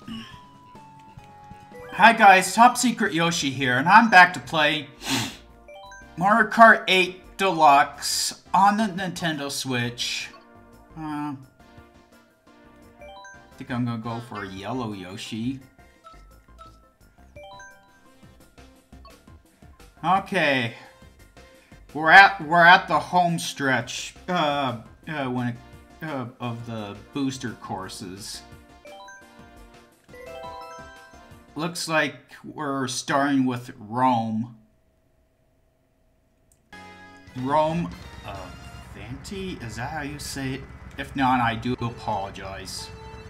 Hi guys, TopSecretYoshi here, and I'm back to play Mario Kart 8 Deluxe on the Nintendo Switch. I think I'm gonna go for a yellow Yoshi. Okay, we're at the home stretch of the booster courses. Looks like we're starting with Rome. Rome Vanti? Is that how you say it? If not, I do apologize.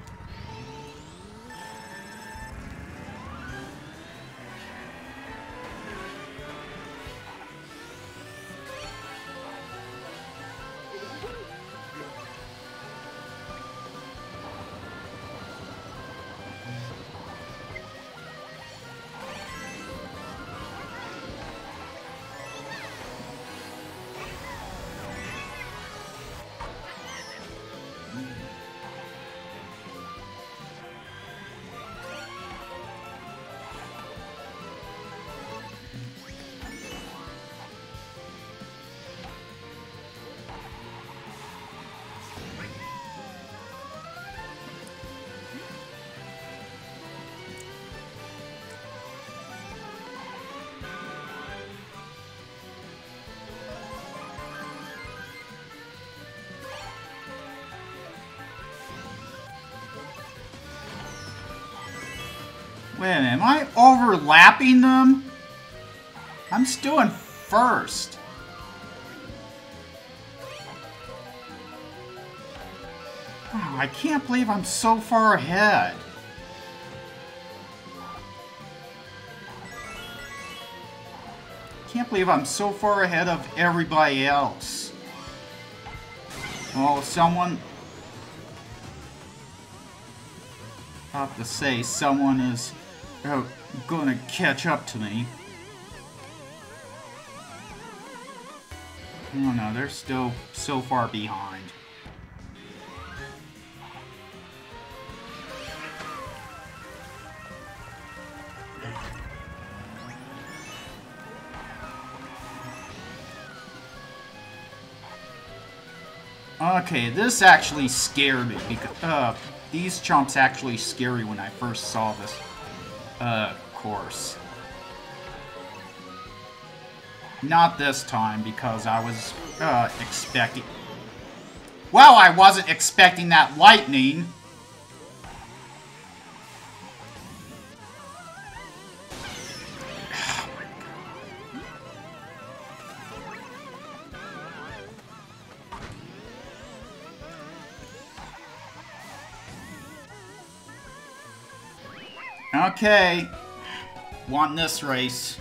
Wait a minute, am I overlapping them? I'm still in first. Oh, I can't believe I'm so far ahead. Can't believe I'm so far ahead of everybody else. Oh, someone... I have to say, someone is gonna catch up to me. Oh no, they're still so far behind. Okay, this actually scared me because these chumps actually scary when I first saw this course. Not this time because I was expecting. Well, I wasn't expecting that lightning. Okay, won this race.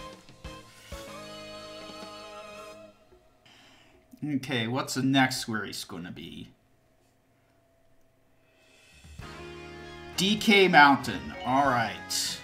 Okay, what's the next race gonna be? DK Mountain, alright.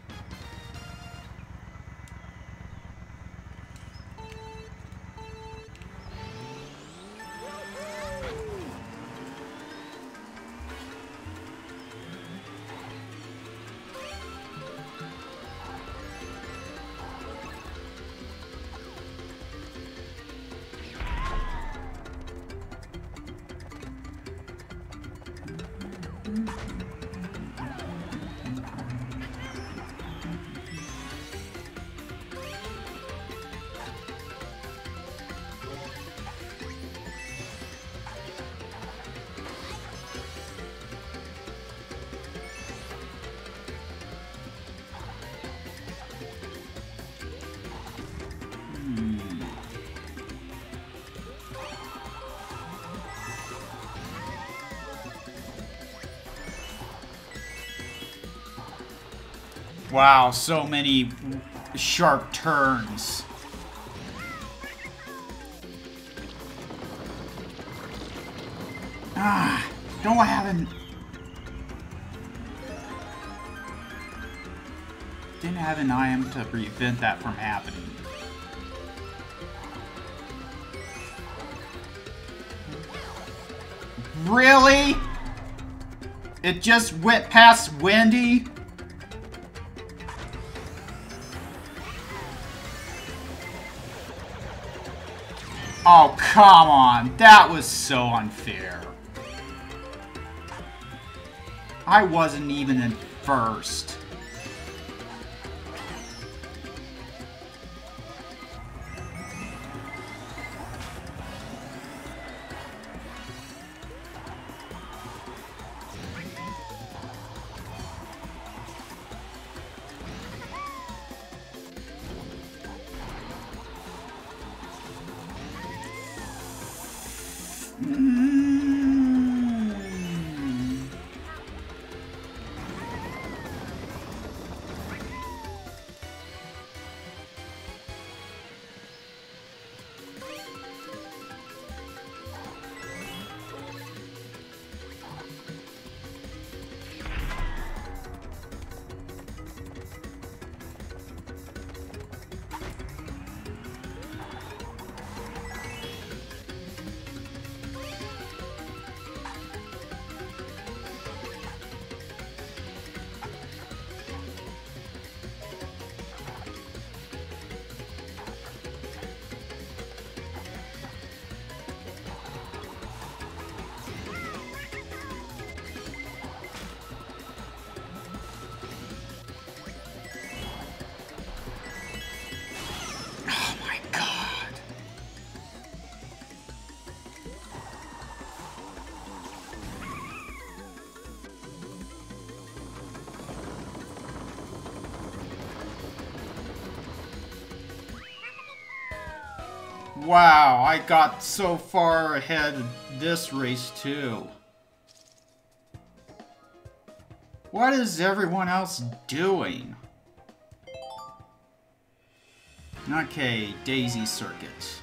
Wow, so many sharp turns. Don't have an... Didn't have an item to prevent that from happening. Really? It just went past Wendy. Oh, come on. That was so unfair. I wasn't even in first. Wow, I got so far ahead of this race too. What is everyone else doing? Okay, Daisy Circuit.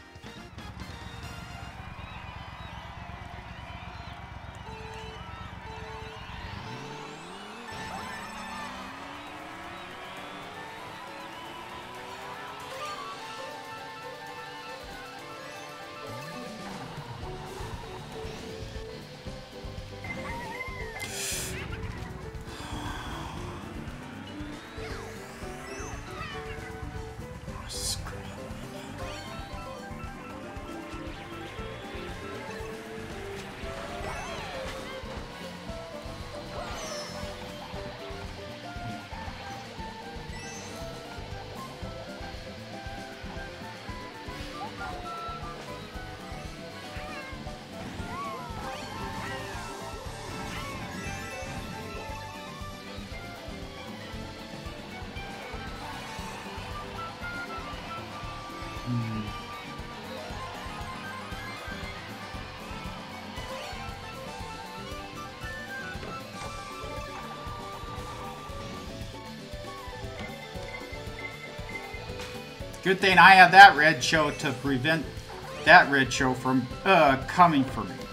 Good thing I have that red show to prevent that red show from coming for me.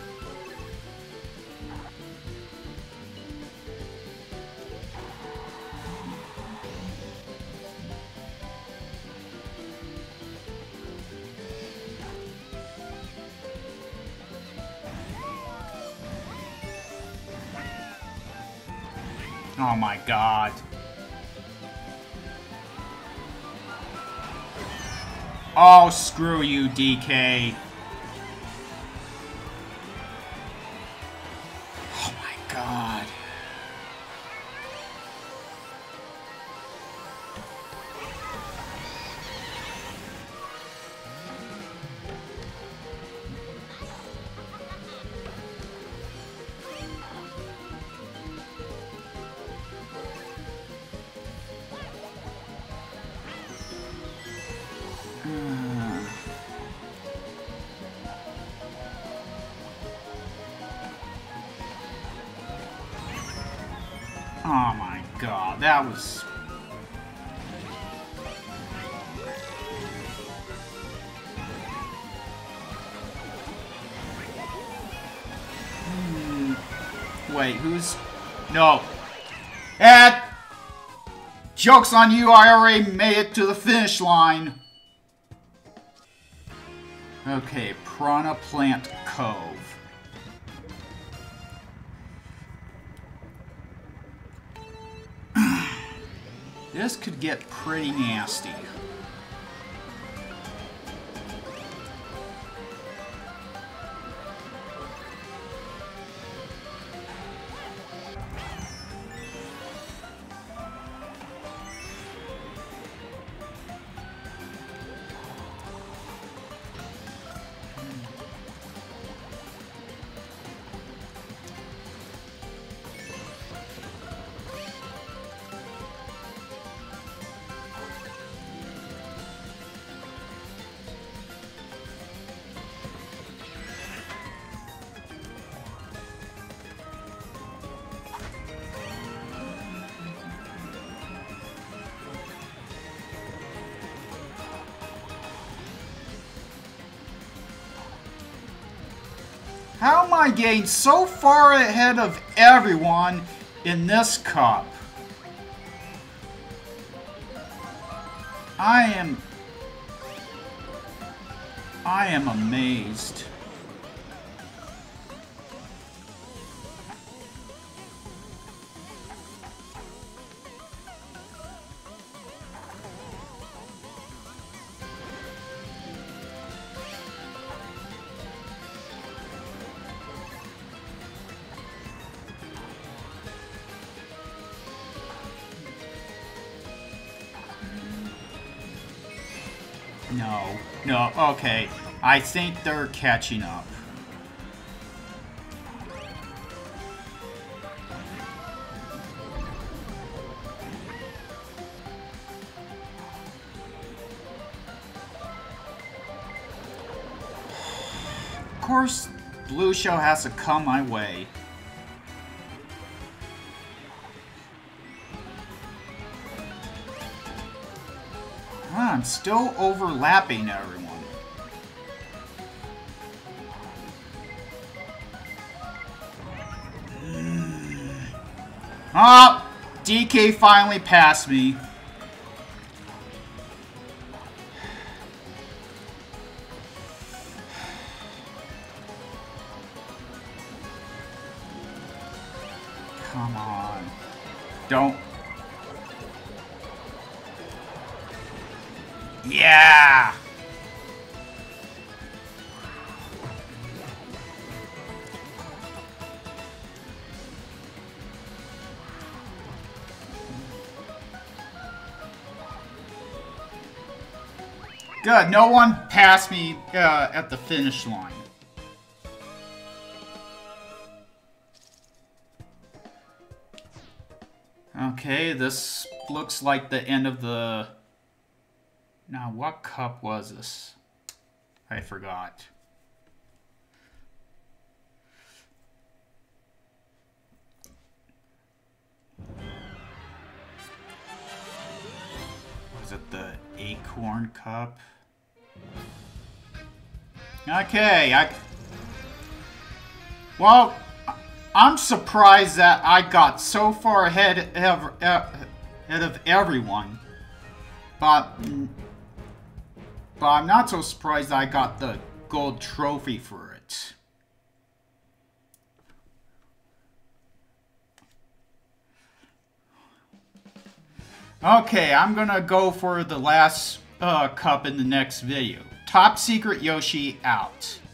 Oh my god. Oh, screw you, DK. Oh my god. Oh my god, that was... Wait, who's... No. Joke's on you, I already made it to the finish line. Okay, Piranha Plant Cove. This could get pretty nasty. How am I getting so far ahead of everyone in this cup? I am amazed. No, okay. I think they're catching up. Of course, Blue Show has to come my way. I'm still overlapping everyone. Oh! DK finally passed me. Come on. Don't. Yeah! Good, no one passed me at the finish line. Okay, this looks like the end of the... Now, what cup was this? I forgot. Was it the Acorn Cup? Okay, well, I'm surprised that I got so far ahead of everyone. But I'm not so surprised I got the gold trophy for it. Okay, I'm gonna go for the last cup in the next video. TopSecretYoshi out.